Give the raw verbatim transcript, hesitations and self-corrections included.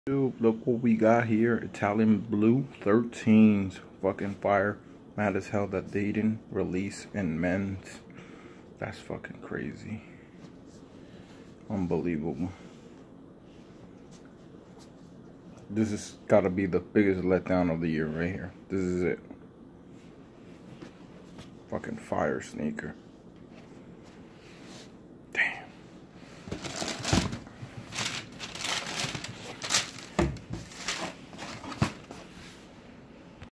Dude, look what we got here. Italian Blue thirteens. Fucking fire. Mad as hell that they didn't release in men's. That's fucking crazy. Unbelievable. This has gotta be the biggest letdown of the year right here. This is it. Fucking fire sneaker.